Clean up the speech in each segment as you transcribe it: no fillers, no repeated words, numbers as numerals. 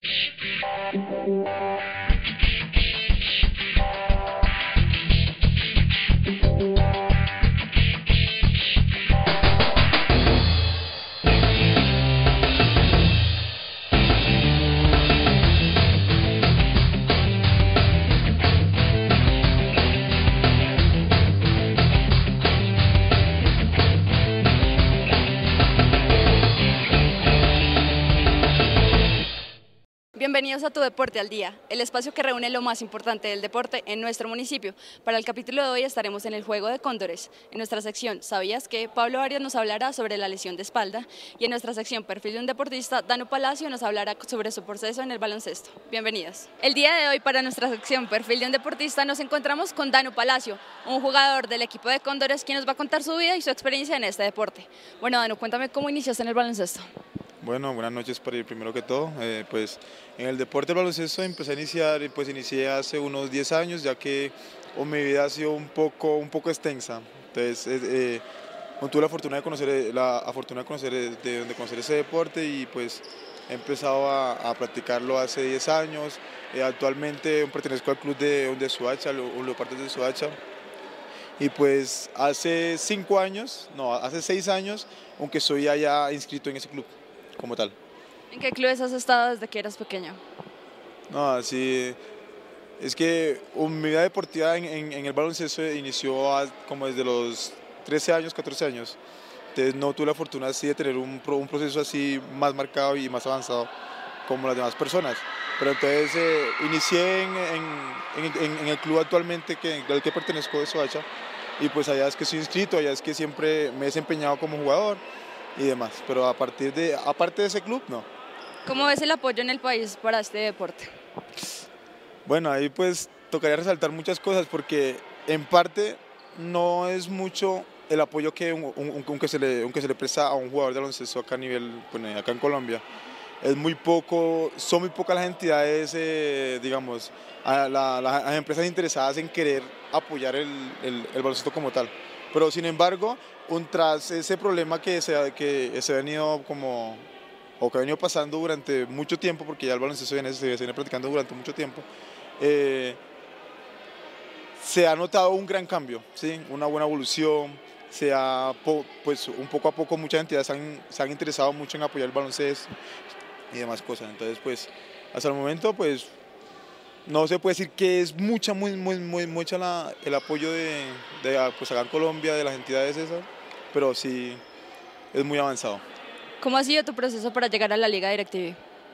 Bienvenidos a Tu Deporte al Día, el espacio que reúne lo más importante del deporte en nuestro municipio. Para el capítulo de hoy estaremos en el Juego de Cóndores. En nuestra sección ¿Sabías qué? Pablo Arias nos hablará sobre la lesión de espalda y en nuestra sección Perfil de un deportista, Danu Palacio nos hablará sobre su proceso en el baloncesto. Bienvenidos. El día de hoy para nuestra sección Perfil de un deportista nos encontramos con Danu Palacio, un jugador del equipo de Cóndores quien nos va a contar su vida y su experiencia en este deporte. Bueno, Danu, cuéntame cómo iniciaste en el baloncesto. Bueno, buenas noches para ir primero que todo. Pues en el deporte del baloncesto empecé a iniciar, pues inicié hace unos 10 años, ya que mi vida ha sido un poco extensa. Entonces, tuve la fortuna de conocer ese deporte y pues he empezado a practicarlo hace 10 años. Actualmente pertenezco al club de Soacha, los Leopardos de Soacha. Y pues hace 6 años, aunque estoy allá inscrito en ese club como tal. ¿En qué clubes has estado desde que eras pequeño? No, sí, es que mi vida deportiva en el baloncesto inició como desde los 13 años, 14 años. Entonces no tuve la fortuna así de tener un proceso así más marcado y más avanzado como las demás personas. Pero entonces inicié en el club actualmente al que pertenezco de Soacha y pues allá es que estoy inscrito, allá es que siempre me he desempeñado como jugador y demás, pero aparte de ese club, no. ¿Cómo ves el apoyo en el país para este deporte? Bueno, ahí pues tocaría resaltar muchas cosas porque en parte no es mucho el apoyo que aunque se le presta a un jugador de baloncesto acá a nivel, bueno, acá en Colombia. Es muy poco, son muy pocas las entidades, digamos, las empresas interesadas en querer apoyar el baloncesto como tal. Pero sin embargo, tras ese problema que se ha venido que ha venido pasando durante mucho tiempo, porque ya el baloncesto se viene practicando durante mucho tiempo, se ha notado un gran cambio, ¿sí? Una buena evolución, pues un poco a poco muchas entidades se han interesado mucho en apoyar el baloncesto y demás cosas. Entonces, pues, hasta el momento, pues, no se puede decir que es mucha el apoyo pues acá en Colombia, de las entidades esas, pero sí es muy avanzado. ¿Cómo ha sido tu proceso para llegar a la Liga DirecTV?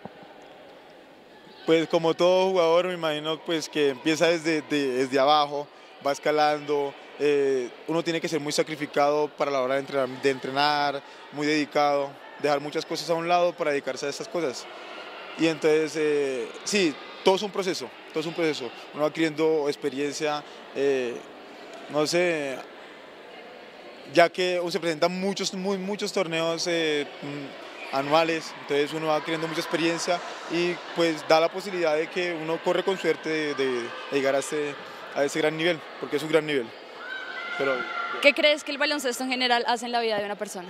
Pues como todo jugador me imagino pues que empieza desde abajo, va escalando, uno tiene que ser muy sacrificado para la hora de entrenar, muy dedicado, dejar muchas cosas a un lado para dedicarse a estas cosas. Y entonces, sí, todo es un proceso, uno va adquiriendo experiencia, no sé, ya que se presentan muchos torneos anuales, entonces uno va adquiriendo mucha experiencia y pues da la posibilidad de que uno corre con suerte de llegar a ese gran nivel, porque es un gran nivel. Pero, ¿qué crees que el baloncesto en general hace en la vida de una persona?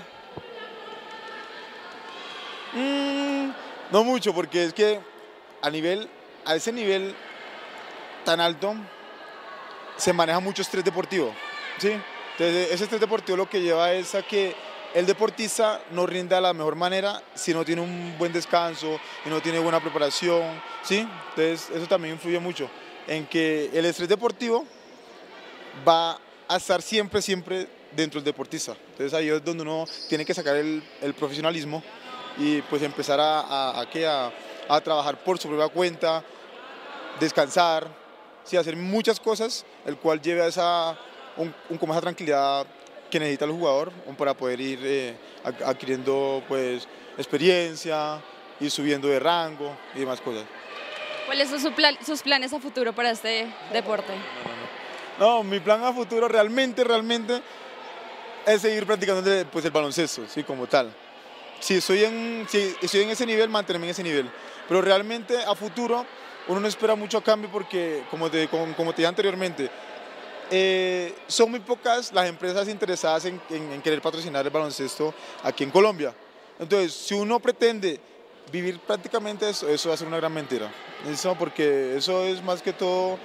No mucho, porque es que a ese nivel tan alto se maneja mucho estrés deportivo, ¿sí? Entonces ese estrés deportivo lo que lleva es a que el deportista no rinda de la mejor manera si no tiene un buen descanso y no tiene buena preparación, ¿sí? Entonces eso también influye mucho en que el estrés deportivo va a estar siempre dentro del deportista. Entonces ahí es donde uno tiene que sacar el profesionalismo y pues empezar a trabajar por su propia cuenta, descansar, sí, hacer muchas cosas, el cual lleve a como esa tranquilidad que necesita el jugador para poder ir adquiriendo pues experiencia, ir subiendo de rango y demás cosas. ¿Cuáles son sus planes a futuro para este deporte? No, mi plan a futuro realmente es seguir practicando pues, el baloncesto, sí, como tal. Si estoy en ese nivel, mantenerme en ese nivel. Pero realmente a futuro uno no espera mucho cambio porque, como te dije anteriormente, son muy pocas las empresas interesadas en querer patrocinar el baloncesto aquí en Colombia. Entonces, si uno pretende vivir prácticamente eso va a ser una gran mentira. ¿Listo? Porque eso es más que todo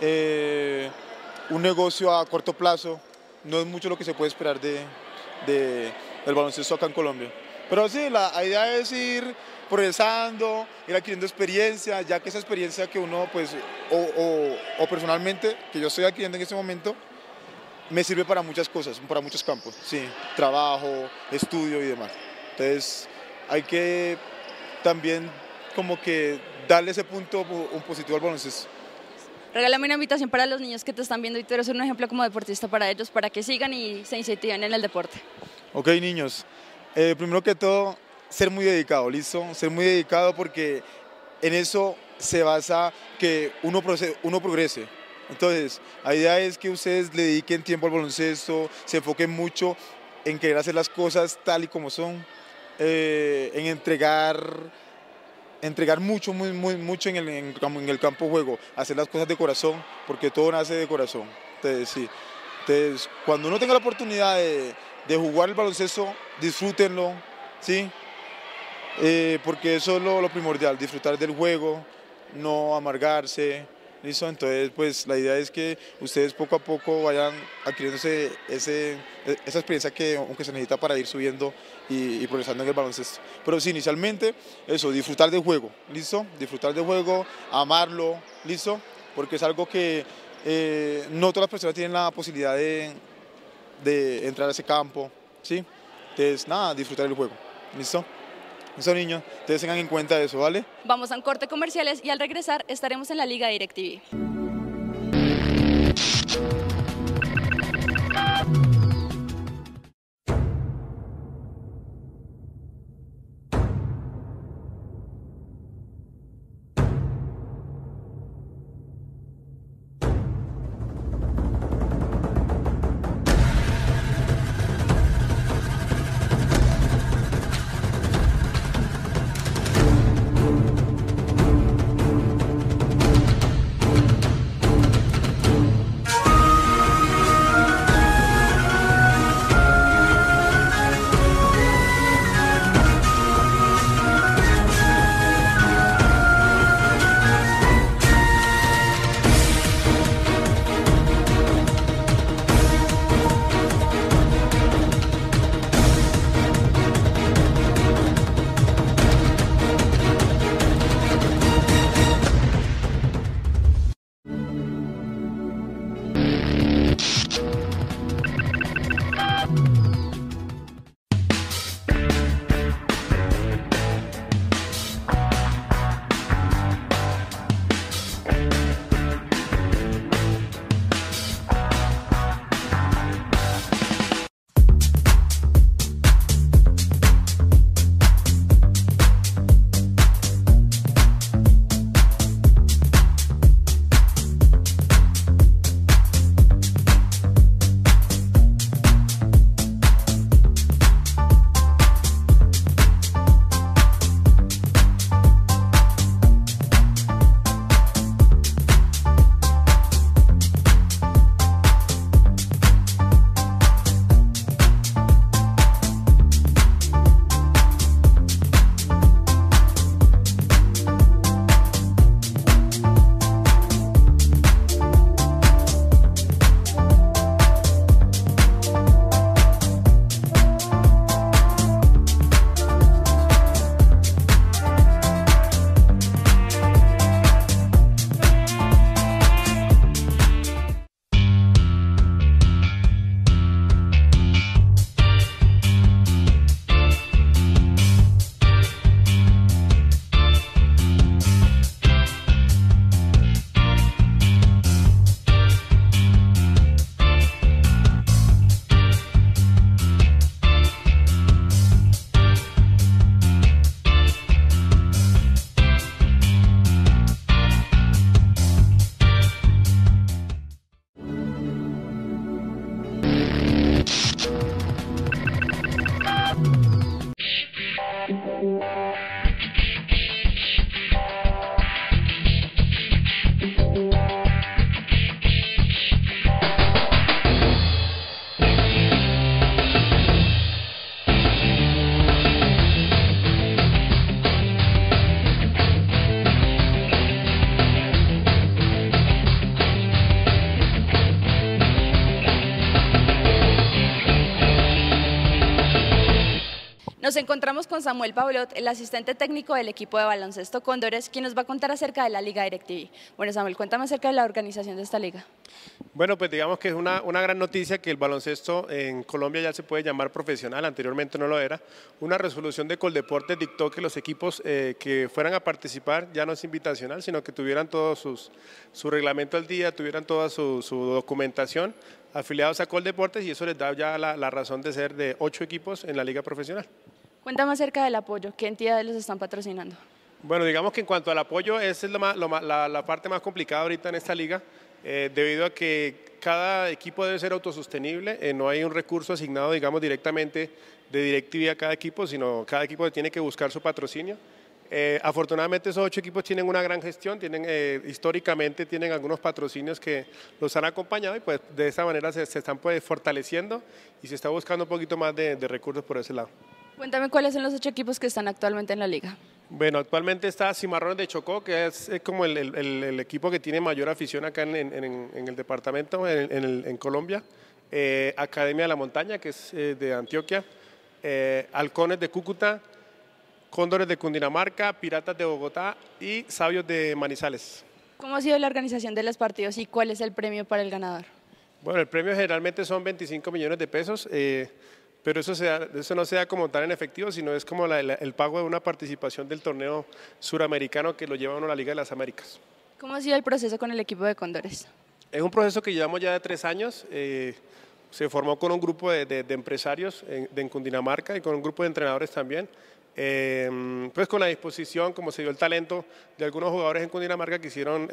un negocio a corto plazo. No es mucho lo que se puede esperar del baloncesto acá en Colombia. Pero sí, la idea es ir progresando, ir adquiriendo experiencia, ya que esa experiencia que uno, pues, o personalmente, que yo estoy adquiriendo en este momento, me sirve para muchas cosas, para muchos campos, sí, trabajo, estudio y demás. Entonces, hay que también como que darle ese punto un positivo al baloncesto. Regálame una invitación para los niños que te están viendo y tú eres un ejemplo como deportista para ellos, para que sigan y se incentiven en el deporte. Ok, niños, primero que todo, ser muy dedicado, ¿listo? Ser muy dedicado porque en eso se basa que uno progrese. Entonces, la idea es que ustedes le dediquen tiempo al baloncesto, se enfoquen mucho en querer hacer las cosas tal y como son, en entregar mucho, mucho en el campo de juego, hacer las cosas de corazón, porque todo nace de corazón. Entonces, sí. Entonces, cuando uno tenga la oportunidad de jugar el baloncesto, disfrútenlo, ¿sí? Porque eso es lo primordial, disfrutar del juego, no amargarse, ¿listo? Entonces, pues la idea es que ustedes poco a poco vayan adquiriéndose esa experiencia aunque se necesita para ir subiendo y progresando en el baloncesto. Pero sí, inicialmente, eso, disfrutar del juego, ¿listo? Disfrutar del juego, amarlo, ¿listo? Porque es algo que no todas las personas tienen la posibilidad de entrar a ese campo, ¿sí? Entonces, nada, disfrutar del juego, ¿listo? Eso, niños, ustedes tengan en cuenta eso, ¿vale? Vamos a un corte comerciales y al regresar estaremos en la Liga DirecTV. Nos encontramos con Samuel Paulot, el asistente técnico del equipo de baloncesto Cóndores, quien nos va a contar acerca de la Liga DirecTV. Bueno, Samuel, cuéntame acerca de la organización de esta liga. Bueno, pues digamos que es una gran noticia que el baloncesto en Colombia ya se puede llamar profesional, anteriormente no lo era. Una resolución de Coldeportes dictó que los equipos que fueran a participar ya no es invitacional, sino que tuvieran todo su reglamento al día, tuvieran toda su documentación afiliados a Coldeportes, y eso les da ya la razón de ser de 8 equipos en la liga profesional. Cuéntame acerca del apoyo, ¿qué entidades los están patrocinando? Bueno, digamos que en cuanto al apoyo, esa es la parte más complicada ahorita en esta liga, debido a que cada equipo debe ser autosostenible, no hay un recurso asignado, digamos, directamente de DirecTV a cada equipo, sino cada equipo tiene que buscar su patrocinio. Afortunadamente esos 8 equipos tienen una gran gestión, históricamente tienen algunos patrocinios que los han acompañado, y pues de esa manera se están pues fortaleciendo y se está buscando un poquito más de recursos por ese lado. Cuéntame cuáles son los 8 equipos que están actualmente en la liga. Bueno, actualmente está Cimarrones de Chocó, que es como el equipo que tiene mayor afición acá en el departamento, en Colombia. Academia de la Montaña, que es de Antioquia. Halcones de Cúcuta, Cóndores de Cundinamarca, Piratas de Bogotá y Sabios de Manizales. ¿Cómo ha sido la organización de los partidos y cuál es el premio para el ganador? Bueno, el premio generalmente son 25 millones de pesos. Pero eso no se da como tal en efectivo, sino es como el pago de una participación del torneo suramericano que lo lleva uno a la Liga de las Américas. ¿Cómo ha sido el proceso con el equipo de Cóndores? Es un proceso que llevamos ya de 3 años. Se formó con un grupo de empresarios en Cundinamarca y con un grupo de entrenadores también. Pues con la disposición, como se dio el talento de algunos jugadores en Cundinamarca, que quisieron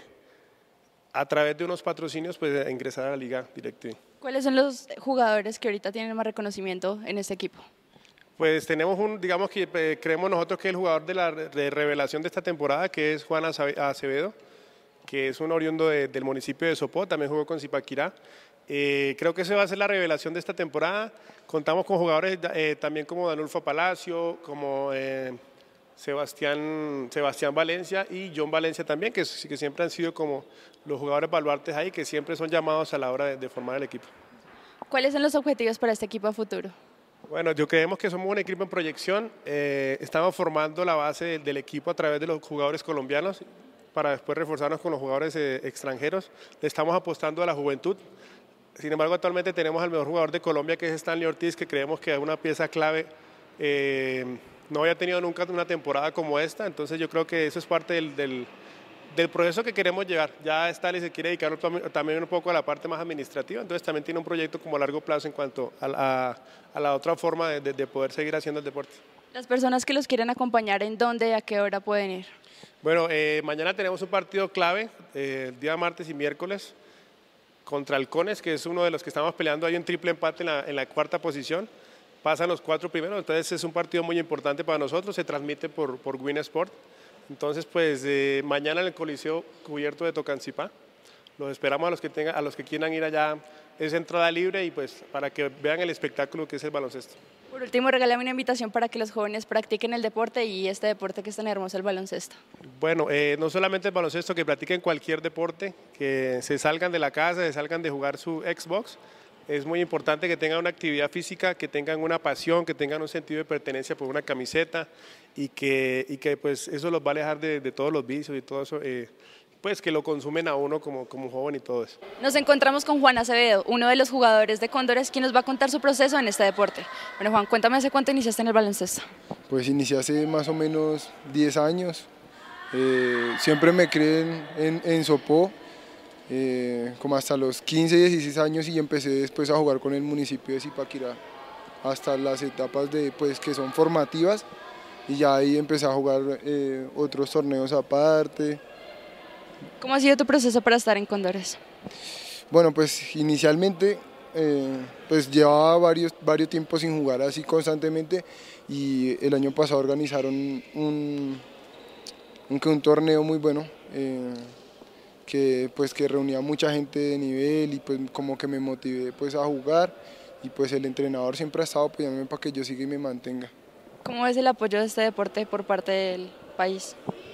a través de unos patrocinios pues ingresar a la Liga DirecTV. ¿Cuáles son los jugadores que ahorita tienen más reconocimiento en este equipo? Pues tenemos digamos que creemos nosotros que el jugador de revelación de esta temporada, que es Juan Acevedo, que es un oriundo del municipio de Sopó, también jugó con Zipaquirá. Creo que ese va a ser la revelación de esta temporada. Contamos con jugadores también como Danulfo Palacio, como Sebastián Valencia y John Valencia también, que siempre han sido como los jugadores baluartes ahí, que siempre son llamados a la hora de formar el equipo. ¿Cuáles son los objetivos para este equipo a futuro? Bueno, yo creemos que somos un equipo en proyección. Estamos formando la base del equipo a través de los jugadores colombianos para después reforzarnos con los jugadores extranjeros. Le estamos apostando a la juventud. Sin embargo, actualmente tenemos al mejor jugador de Colombia, que es Stanley Ortiz, que creemos que es una pieza clave. No había tenido nunca una temporada como esta, entonces yo creo que eso es parte del proceso que queremos llevar. Ya Stanley se quiere dedicar también un poco a la parte más administrativa, entonces también tiene un proyecto como a largo plazo en cuanto a la otra forma de poder seguir haciendo el deporte. Las personas que los quieren acompañar, ¿en dónde y a qué hora pueden ir? Bueno, mañana tenemos un partido clave, el día martes y miércoles, contra Halcones, que es uno de los que estamos peleando. Hay un triple empate en la 4ª posición. Pasan los 4 primeros, entonces es un partido muy importante para nosotros, se transmite por Win Sport. Entonces, pues mañana en el Coliseo Cubierto de Tocancipá, los esperamos a los que quieran ir allá, es entrada libre, y pues para que vean el espectáculo que es el baloncesto. Por último, regálame una invitación para que los jóvenes practiquen el deporte y este deporte que es tan hermoso, el baloncesto. Bueno, no solamente el baloncesto, que practiquen cualquier deporte, que se salgan de la casa, se salgan de jugar su Xbox. Es muy importante que tengan una actividad física, que tengan una pasión, que tengan un sentido de pertenencia por una camiseta, y que pues eso los va a alejar de todos los vicios y todo eso, pues que lo consumen a uno como joven y todo eso. Nos encontramos con Juan Acevedo, uno de los jugadores de Cóndores, quien nos va a contar su proceso en este deporte. Bueno, Juan, cuéntame hace cuánto iniciaste en el baloncesto. Pues inicié hace más o menos 10 años. Siempre me crié en Sopó. Como hasta los 15, 16 años, y empecé después a jugar con el municipio de Zipaquirá hasta las etapas que son formativas, y ya ahí empecé a jugar otros torneos aparte. ¿Cómo ha sido tu proceso para estar en Cóndores? Bueno, pues inicialmente pues llevaba varios tiempos sin jugar así constantemente, y el año pasado organizaron un torneo muy bueno, que reunía mucha gente de nivel, y pues como que me motivé pues a jugar, y pues el entrenador siempre ha estado apoyándome para que yo siga y me mantenga. ¿Cómo ves el apoyo de este deporte por parte del país?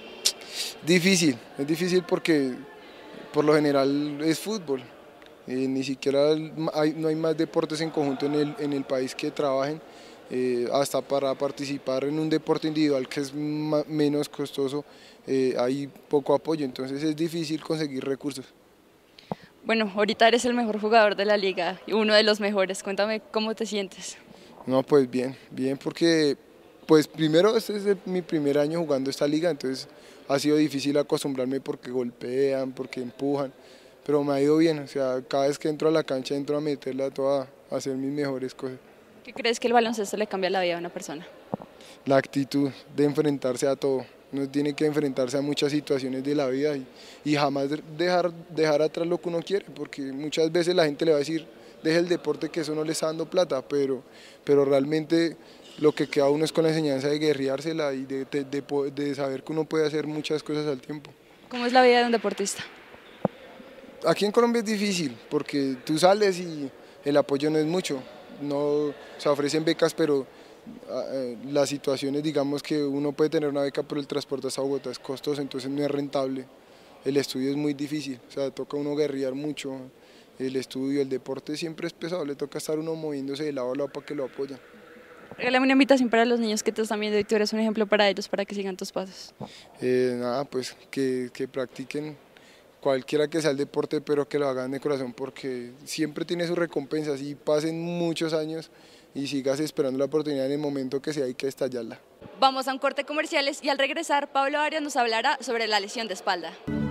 Es difícil porque por lo general es fútbol, ni siquiera no hay más deportes en conjunto en el país que trabajen, hasta para participar en un deporte individual que es menos costoso, hay poco apoyo, entonces es difícil conseguir recursos. Bueno, ahorita eres el mejor jugador de la liga y uno de los mejores. Cuéntame cómo te sientes. No, pues bien, bien porque pues primero este es mi primer año jugando esta liga, entonces ha sido difícil acostumbrarme porque golpean, porque empujan, pero me ha ido bien, o sea, cada vez que entro a la cancha entro a meterla toda, a hacer mis mejores cosas. ¿Qué crees que el baloncesto le cambia la vida a una persona? La actitud de enfrentarse a todo, uno tiene que enfrentarse a muchas situaciones de la vida y jamás dejar atrás lo que uno quiere, porque muchas veces la gente le va a decir, deje el deporte que eso no le está dando plata, pero realmente lo que queda uno es con la enseñanza de guerreársela y de saber que uno puede hacer muchas cosas al tiempo. ¿Cómo es la vida de un deportista? Aquí en Colombia es difícil porque tú sales y el apoyo no es mucho, no, se ofrecen becas, pero las situaciones, digamos que uno puede tener una beca, pero el transporte hasta Bogotá es costoso, entonces no es rentable, el estudio es muy difícil, o sea, toca uno guerrear mucho, el estudio, el deporte siempre es pesado, le toca estar uno moviéndose de lado a lado para que lo apoyen. Regálame una invitación para los niños que te están viendo y tú eres un ejemplo para ellos, para que sigan tus pasos. Nada, pues que practiquen cualquiera que sea el deporte, pero que lo hagan de corazón porque siempre tiene sus recompensas y pasen muchos años y sigas esperando la oportunidad en el momento que sea, hay que estallarla. Vamos a un corte comerciales y al regresar Pablo Arias nos hablará sobre la lesión de espalda.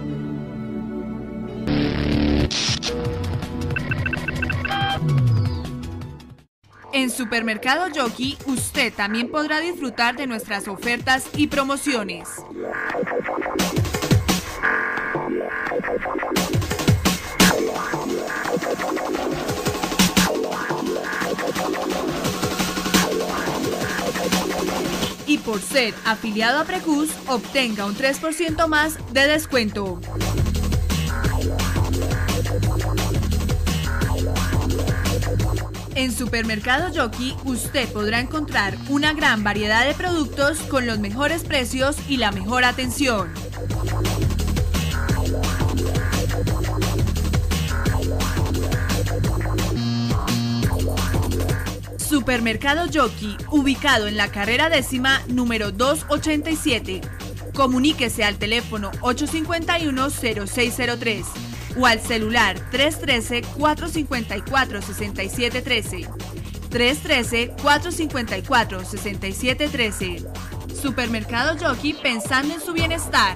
En Supermercado Jockey, usted también podrá disfrutar de nuestras ofertas y promociones. Y por ser afiliado a Precus, obtenga un 3% más de descuento. En Supermercado Jockey usted podrá encontrar una gran variedad de productos con los mejores precios y la mejor atención. Supermercado Jockey, ubicado en la carrera 10ª, número 287. Comuníquese al teléfono 851-0603 o al celular 313-454-6713. 313-454-6713. Supermercado Jockey, pensando en su bienestar.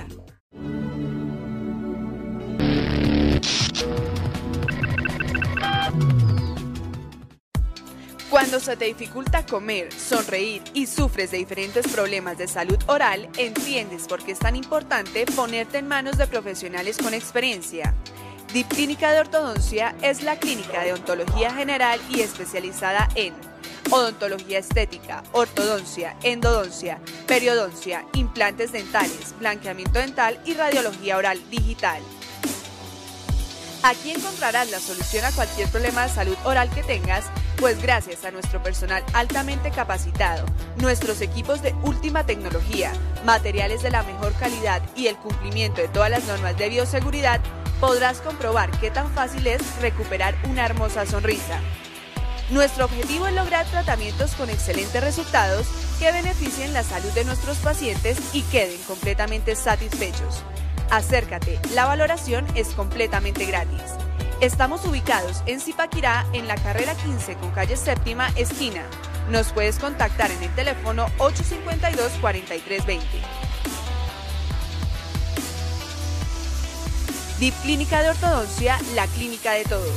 Cuando se te dificulta comer, sonreír y sufres de diferentes problemas de salud oral, entiendes por qué es tan importante ponerte en manos de profesionales con experiencia. DIP Clínica de Ortodoncia es la clínica de odontología general y especializada en odontología estética, ortodoncia, endodoncia, periodoncia, implantes dentales, blanqueamiento dental y radiología oral digital. Aquí encontrarás la solución a cualquier problema de salud oral que tengas, pues gracias a nuestro personal altamente capacitado, nuestros equipos de última tecnología, materiales de la mejor calidad y el cumplimiento de todas las normas de bioseguridad, podrás comprobar qué tan fácil es recuperar una hermosa sonrisa. Nuestro objetivo es lograr tratamientos con excelentes resultados que beneficien la salud de nuestros pacientes y queden completamente satisfechos. Acércate, la valoración es completamente gratis. Estamos ubicados en Zipaquirá, en la carrera 15 con calle 7ª esquina. Nos puedes contactar en el teléfono 852-4320. DIP Clínica de Ortodoncia, la clínica de todos.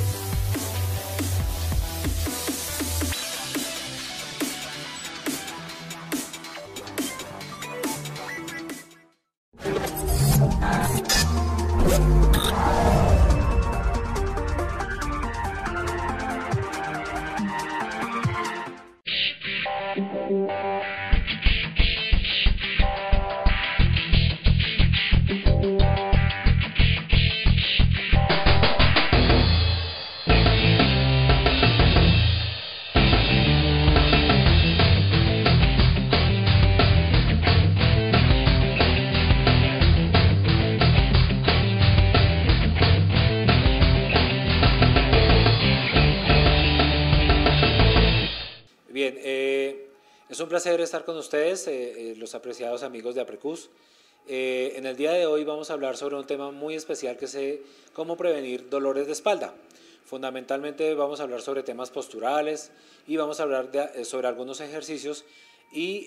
Es un placer estar con ustedes, los apreciados amigos de APRECUS. En el día de hoy vamos a hablar sobre un tema muy especial que es cómo prevenir dolores de espalda. Fundamentalmente vamos a hablar sobre temas posturales y vamos a hablar sobre algunos ejercicios y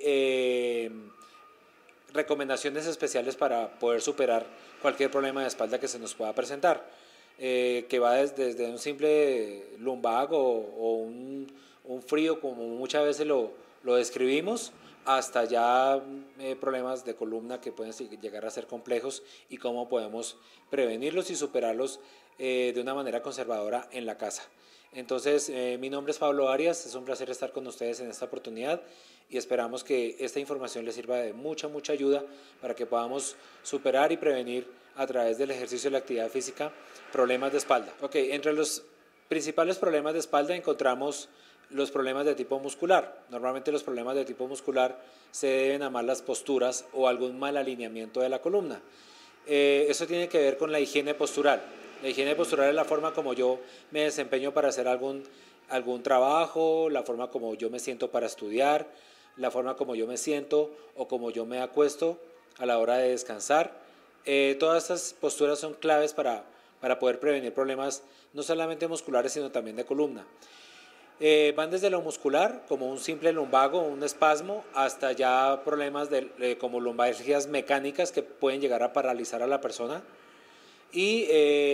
recomendaciones especiales para poder superar cualquier problema de espalda que se nos pueda presentar, que va desde un simple lumbago o un frío, como muchas veces lo describimos, hasta ya problemas de columna que pueden llegar a ser complejos y cómo podemos prevenirlos y superarlos de una manera conservadora en la casa. Entonces, mi nombre es Pablo Arias, es un placer estar con ustedes en esta oportunidad y esperamos que esta información les sirva de mucha ayuda para que podamos superar y prevenir a través del ejercicio y la actividad física problemas de espalda. Entre los principales problemas de espalda encontramos los problemas de tipo muscular. Normalmente los problemas de tipo muscular se deben a malas posturas o algún mal alineamiento de la columna. Eso tiene que ver con la higiene postural. La higiene postural es la forma como yo me desempeño para hacer algún trabajo, la forma como yo me siento para estudiar, la forma como yo me siento o como yo me acuesto a la hora de descansar. Todas estas posturas son claves para poder prevenir problemas no solamente musculares sino también de columna. Van desde lo muscular, como un simple lumbago, un espasmo, hasta ya problemas como lumbalgias mecánicas que pueden llegar a paralizar a la persona. Y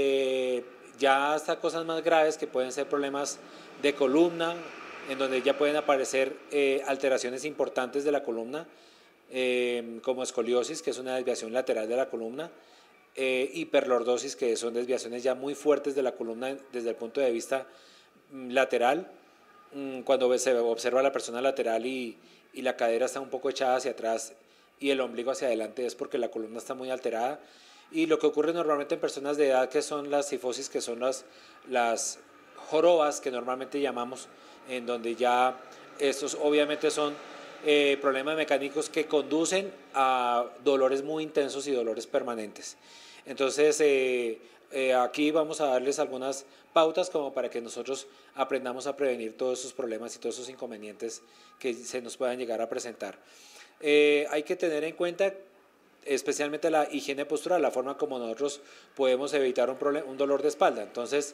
ya hasta cosas más graves que pueden ser problemas de columna, en donde ya pueden aparecer alteraciones importantes de la columna, como escoliosis, que es una desviación lateral de la columna, hiperlordosis, que son desviaciones ya muy fuertes de la columna desde el punto de vista lateral, cuando se observa la persona lateral y la cadera está un poco echada hacia atrás y el ombligo hacia adelante, es porque la columna está muy alterada. Y lo que ocurre normalmente en personas de edad, que son las cifosis, que son las jorobas que normalmente llamamos, en donde ya estos obviamente son problemas mecánicos que conducen a dolores muy intensos y dolores permanentes. Entonces aquí vamos a darles algunas pautas como para que nosotros aprendamos a prevenir todos esos problemas y todos esos inconvenientes que se nos puedan llegar a presentar. Hay que tener en cuenta especialmente la higiene postural, la forma como nosotros podemos evitar un dolor de espalda. Entonces,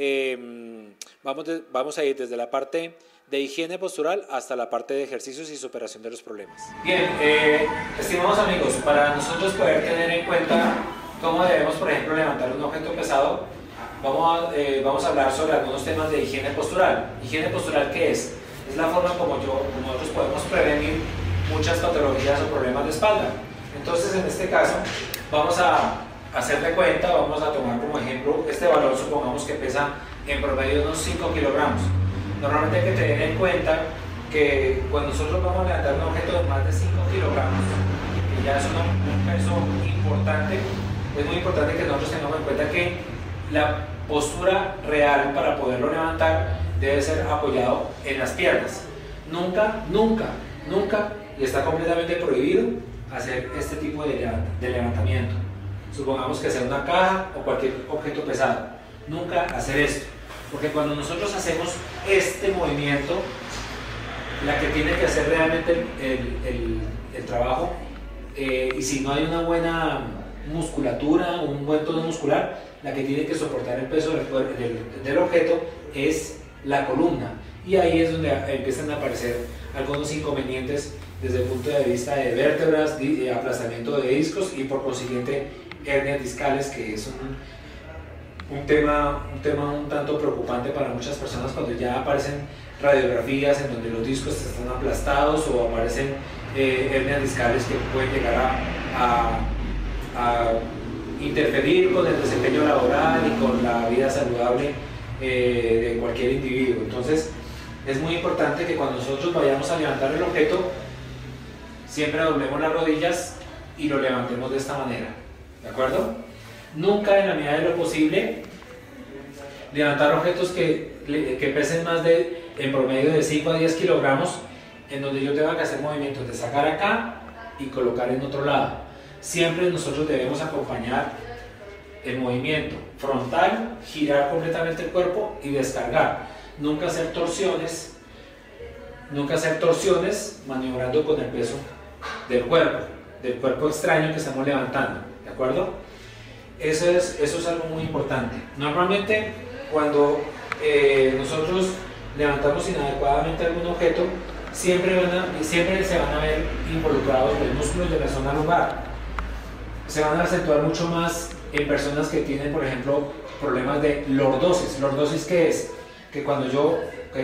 vamos a ir desde la parte de higiene postural hasta la parte de ejercicios y superación de los problemas. Bien, estimados amigos, para nosotros poder tener en cuenta cómo debemos, por ejemplo, levantar un objeto pesado, vamos a hablar sobre algunos temas de higiene postural. ¿Higiene postural qué es? Es la forma como nosotros podemos prevenir muchas patologías o problemas de espalda. Entonces, en este caso, vamos a hacer de cuenta, vamos a tomar como ejemplo este valor, supongamos que pesa en promedio unos 5 kilogramos. Normalmente hay que tener en cuenta que cuando nosotros vamos a levantar un objeto de más de 5 kilogramos, que ya es un peso importante, es muy importante que nosotros tengamos en cuenta que la postura real para poderlo levantar debe ser apoyado en las piernas. Nunca, y está completamente prohibido hacer este tipo de levantamiento. Supongamos que sea una caja o cualquier objeto pesado. Nunca hacer esto, porque cuando nosotros hacemos este movimiento, la que tiene que hacer realmente el trabajo, y si no hay una buena musculatura, un buen tono muscular, la que tiene que soportar el peso del objeto es la columna, y ahí es donde empiezan a aparecer algunos inconvenientes desde el punto de vista de vértebras, aplastamiento de discos y por consiguiente hernias discales, que es un tema un tanto preocupante para muchas personas cuando ya aparecen radiografías en donde los discos están aplastados o aparecen hernias discales que pueden llegar a interferir con el desempeño laboral y con la vida saludable de cualquier individuo. Entonces es muy importante que cuando nosotros vayamos a levantar el objeto siempre doblemos las rodillas y lo levantemos de esta manera, ¿de acuerdo? Nunca, en la medida de lo posible, levantar objetos que pesen más en promedio de 5 a 10 kilogramos, en donde yo tenga que hacer movimientos de sacar acá y colocar en otro lado. Siempre nosotros debemos acompañar el movimiento frontal, girar completamente el cuerpo y descargar. Nunca hacer torsiones, nunca hacer torsiones maniobrando con el peso del cuerpo extraño que estamos levantando, ¿de acuerdo? Eso es algo muy importante. Normalmente cuando nosotros levantamos inadecuadamente algún objeto, siempre se van a ver involucrados los músculos de la zona lumbar. Se van a acentuar mucho más en personas que tienen, por ejemplo, problemas de lordosis. ¿Lordosis qué es? Que cuando yo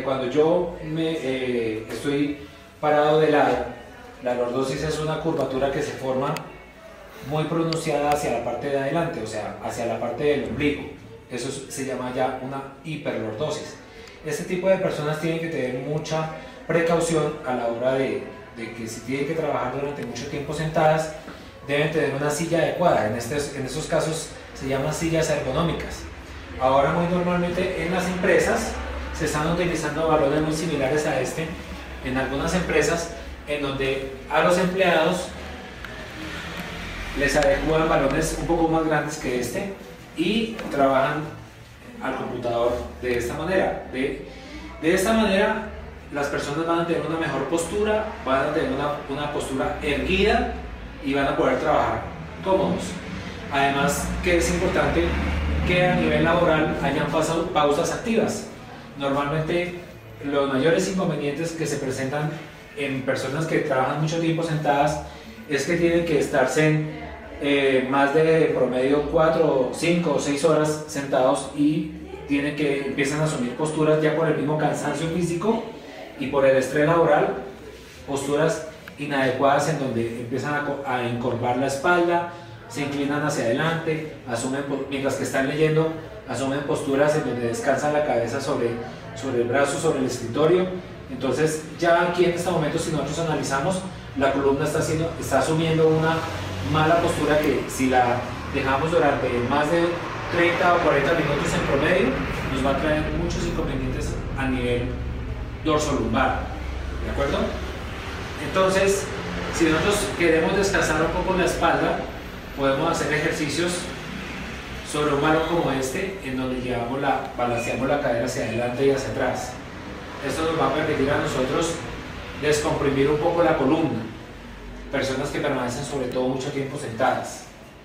estoy parado de lado, la lordosis es una curvatura que se forma muy pronunciada hacia la parte de adelante, o sea, hacia la parte del ombligo. Eso se llama ya una hiperlordosis. Este tipo de personas tienen que tener mucha precaución a la hora de que si tienen que trabajar durante mucho tiempo sentadas, deben tener una silla adecuada. En esos casos se llaman sillas ergonómicas. Ahora muy normalmente en las empresas se están utilizando balones muy similares a este, en algunas empresas en donde a los empleados les adecuan balones un poco más grandes que este y trabajan al computador de esta manera. De esta manera las personas van a tener una mejor postura, van a tener una postura erguida y van a poder trabajar cómodos. Además que es importante que a nivel laboral hayan pausas activas. Normalmente los mayores inconvenientes que se presentan en personas que trabajan mucho tiempo sentadas es que tienen que estarse más de promedio 4, 5 o 6 horas sentados y empiezan a asumir posturas ya por el mismo cansancio físico y por el estrés laboral, posturas inadecuadas en donde empiezan a encorvar la espalda, se inclinan hacia adelante, mientras que están leyendo, asumen posturas en donde descansan la cabeza sobre el brazo, sobre el escritorio. Entonces ya aquí en este momento, si nosotros analizamos, la columna está asumiendo una mala postura que si la dejamos durante más de 30 o 40 minutos en promedio, nos va a traer muchos inconvenientes a nivel dorso-lumbar, ¿de acuerdo? Entonces, si nosotros queremos descansar un poco la espalda, podemos hacer ejercicios sobre un balón como este, en donde balanceamos la cadera hacia adelante y hacia atrás. Esto nos va a permitir a nosotros descomprimir un poco la columna. Personas que permanecen sobre todo mucho tiempo sentadas.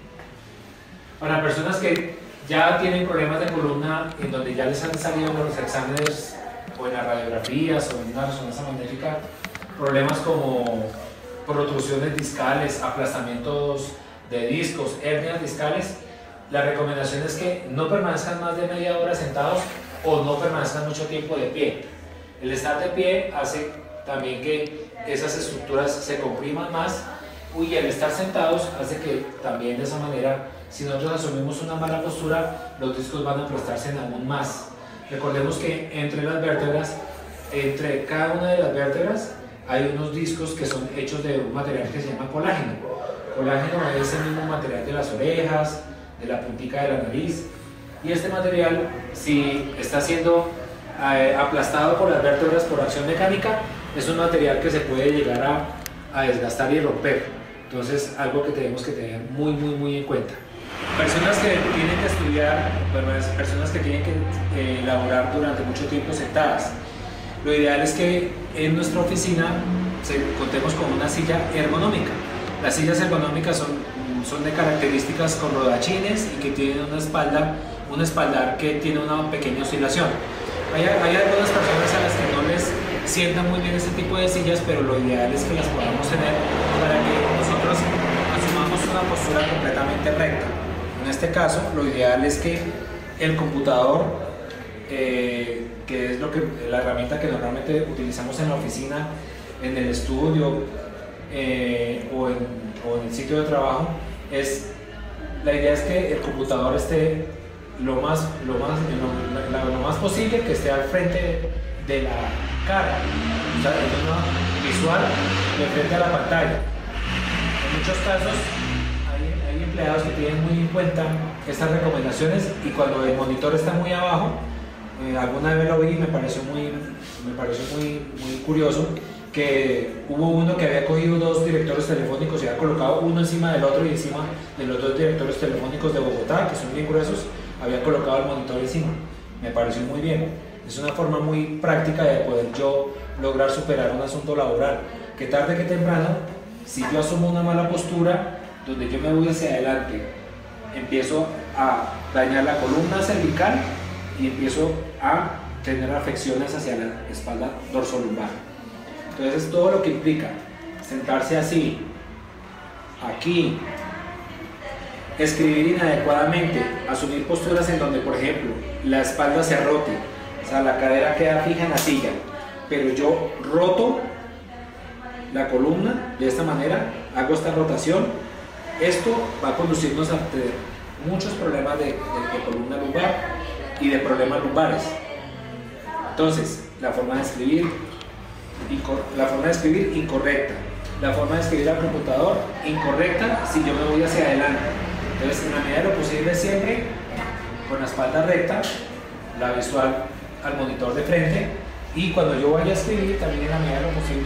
Para personas que ya tienen problemas de columna, en donde ya les han salido en los exámenes o en las radiografías o en una resonancia magnética, problemas como protrusiones discales, aplastamientos de discos, hernias discales, la recomendación es que no permanezcan más de media hora sentados o no permanezcan mucho tiempo de pie. El estar de pie hace también que esas estructuras se compriman más y el estar sentados hace que también de esa manera, si nosotros asumimos una mala postura, los discos van a aplastarse aún más. Recordemos que entre las vértebras, entre cada una de las vértebras, hay unos discos que son hechos de un material que se llama colágeno. Colágeno es el mismo material de las orejas, de la puntica de la nariz, y este material, si está siendo aplastado por las vértebras por acción mecánica, es un material que se puede llegar a desgastar y romper. Entonces, algo que tenemos que tener muy en cuenta. Personas que tienen que estudiar, personas que tienen que laborar durante mucho tiempo sentadas, lo ideal es que en nuestra oficina contemos con una silla ergonómica. Las sillas ergonómicas son de características con rodachines y que tienen un espaldar que tiene una pequeña oscilación. Hay algunas personas a las que no les sientan muy bien este tipo de sillas, pero lo ideal es que las podamos tener para que nosotros asumamos una postura completamente recta. En este caso, lo ideal es que el computador, que es la herramienta que normalmente utilizamos en la oficina, en el estudio o en el sitio de trabajo, la idea es que el computador esté lo más posible, que esté al frente de la cara, o sea, de forma visual, de frente a la pantalla. En muchos casos hay empleados que tienen muy en cuenta estas recomendaciones, y cuando el monitor está muy abajo, alguna vez lo vi y me pareció muy curioso, que hubo uno que había cogido dos directores telefónicos y había colocado uno encima del otro, y encima de los dos directores telefónicos de Bogotá, que son bien gruesos, había colocado el monitor encima. Me pareció muy bien. Es una forma muy práctica de poder yo lograr superar un asunto laboral, que tarde que temprano, si yo asumo una mala postura, donde yo me voy hacia adelante, empiezo a dañar la columna cervical y empiezo a tener afecciones hacia la espalda dorsolumbar. Entonces todo lo que implica sentarse así, aquí, escribir inadecuadamente, asumir posturas en donde, por ejemplo, la espalda se rote, o sea, la cadera queda fija en la silla, pero yo roto la columna de esta manera, hago esta rotación, esto va a conducirnos a tener muchos problemas de columna lumbar y de problemas lumbares. Entonces, la forma de escribir incorrecta, la forma de escribir al computador incorrecta si yo me voy hacia adelante. Entonces, en la medida de lo posible, siempre con la espalda recta, la visual al monitor de frente, y cuando yo vaya a escribir, también en la medida de lo posible,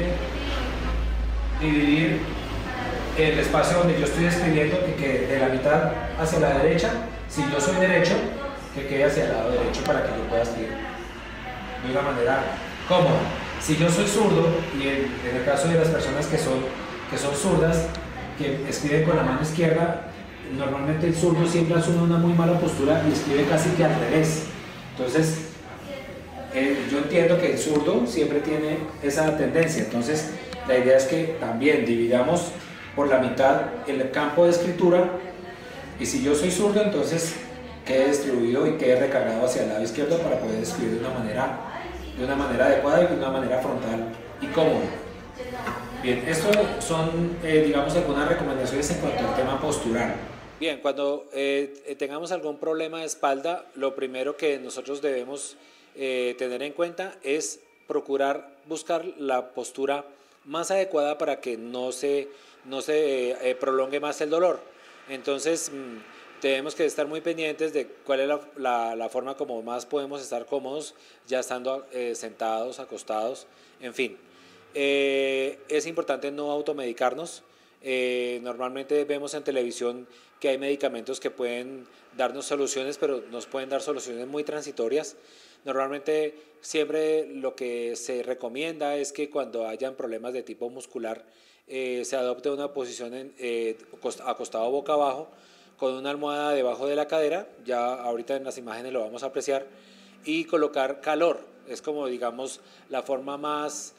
dividir el espacio donde yo estoy escribiendo, que quede de la mitad hacia la derecha. Si yo soy derecho, que quede hacia el lado derecho para que yo pueda escribir de una manera cómoda. Si yo soy zurdo, y en el caso de las personas que son zurdas, que escriben con la mano izquierda, normalmente el zurdo siempre asume una muy mala postura y escribe casi que al revés. Entonces, yo entiendo que el zurdo siempre tiene esa tendencia. Entonces, la idea es que también dividamos por la mitad el campo de escritura, y si yo soy zurdo, entonces quede distribuido y quede recargado hacia el lado izquierdo para poder escribir de una manera adecuada y de una manera frontal y cómoda. Bien, esto son, digamos, algunas recomendaciones en cuanto al tema postural. Bien, cuando tengamos algún problema de espalda, lo primero que nosotros debemos tener en cuenta es buscar la postura más adecuada para que no se prolongue más el dolor. Entonces, tenemos que estar muy pendientes de cuál es la forma como más podemos estar cómodos, ya estando sentados, acostados, en fin. Es importante no automedicarnos. Normalmente vemos en televisión que hay medicamentos que pueden darnos soluciones, pero nos pueden dar soluciones muy transitorias. Normalmente siempre lo que se recomienda es que cuando hayan problemas de tipo muscular, se adopte una posición acostado boca abajo, con una almohada debajo de la cadera, ya ahorita en las imágenes lo vamos a apreciar, y colocar calor. Es como, digamos, la forma más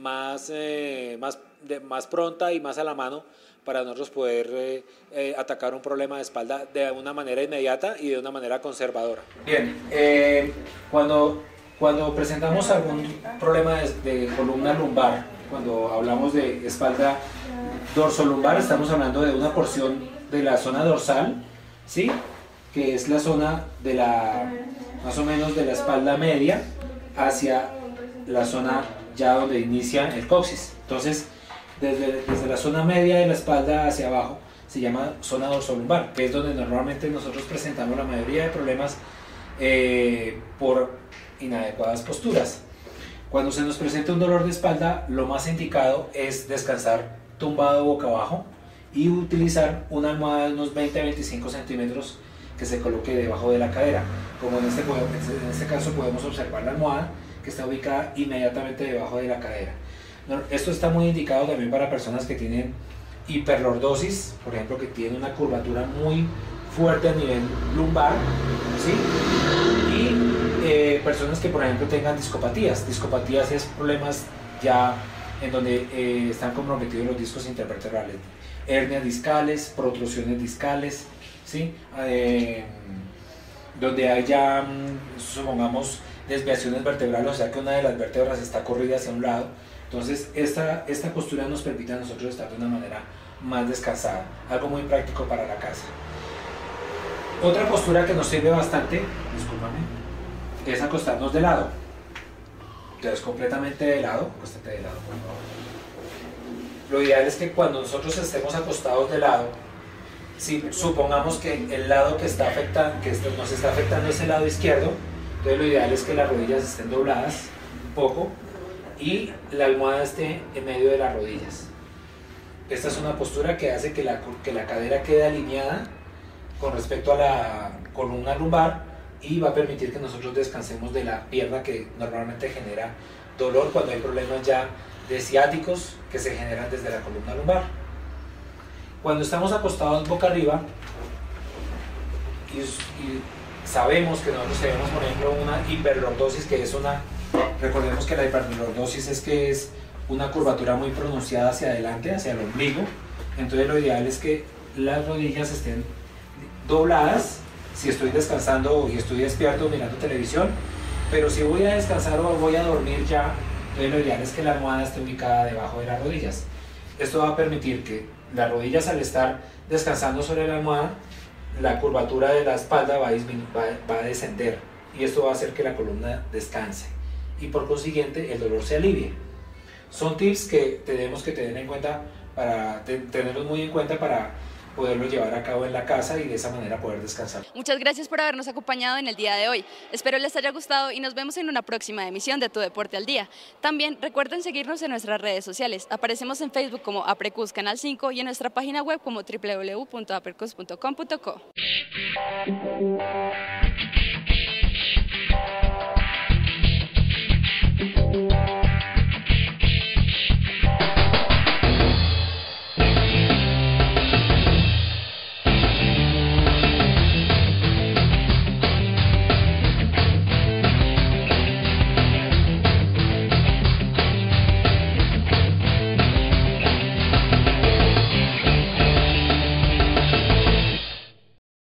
pronta y más a la mano para nosotros poder atacar un problema de espalda de una manera inmediata y de una manera conservadora. Bien, cuando presentamos algún problema de columna lumbar, cuando hablamos de espalda dorsolumbar, estamos hablando de una porción de la zona dorsal, ¿sí?, que es la zona de más o menos de la espalda media hacia la zona ya donde inicia el coxis. Entonces, desde la zona media de la espalda hacia abajo se llama zona dorsolumbar, que es donde normalmente nosotros presentamos la mayoría de problemas por inadecuadas posturas. Cuando se nos presenta un dolor de espalda, lo más indicado es descansar tumbado boca abajo y utilizar una almohada de unos 20 a 25 centímetros que se coloque debajo de la cadera. Como en este caso podemos observar la almohada que está ubicada inmediatamente debajo de la cadera. Esto está muy indicado también para personas que tienen hiperlordosis, por ejemplo, que tienen una curvatura muy fuerte a nivel lumbar, ¿sí?, y personas que, por ejemplo, tengan discopatías. Discopatías es problemas ya en donde están comprometidos los discos intervertebrales, hernias discales, protrusiones discales, ¿sí?, donde haya, supongamos, desviaciones vertebrales, o sea que una de las vértebras está corrida hacia un lado. Entonces esta postura nos permite a nosotros estar de una manera más descansada, algo muy práctico para la casa. Otra postura que nos sirve bastante, discúlpame, es acostarnos de lado. Entonces, completamente de lado, acostate de lado, por favor. Lo ideal es que cuando nosotros estemos acostados de lado, si supongamos que el lado que nos está afectando es el lado izquierdo, entonces lo ideal es que las rodillas estén dobladas un poco y la almohada esté en medio de las rodillas. Esta es una postura que hace que la cadera quede alineada con respecto a la columna lumbar y va a permitir que nosotros descansemos de la pierna que normalmente genera dolor cuando hay problemas ya de ciáticos que se generan desde la columna lumbar. Cuando estamos acostados boca arriba y sabemos que nosotros tenemos, por ejemplo, una hiperlordosis, que es recordemos que la hiperlordosis es una curvatura muy pronunciada hacia adelante, hacia el ombligo. Entonces lo ideal es que las rodillas estén dobladas si estoy descansando y estoy despierto mirando televisión, pero si voy a descansar o voy a dormir ya, entonces lo ideal es que la almohada esté ubicada debajo de las rodillas. Esto va a permitir que las rodillas, al estar descansando sobre la almohada, la curvatura de la espalda va a descender, y esto va a hacer que la columna descanse y por consiguiente el dolor se alivie. Son tips que tenemos que tener en cuenta, tenerlos muy en cuenta para poderlo llevar a cabo en la casa y de esa manera poder descansar. Muchas gracias por habernos acompañado en el día de hoy. Espero les haya gustado y nos vemos en una próxima emisión de Tu Deporte al Día. También recuerden seguirnos en nuestras redes sociales. Aparecemos en Facebook como Aprecus Canal 5 y en nuestra página web como www.aprecus.com.co.